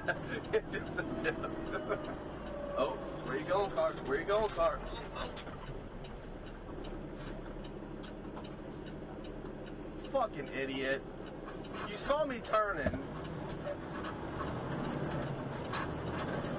It's just a tip. Oh, where you going, car? Where you going, car? Fucking idiot. You saw me turning.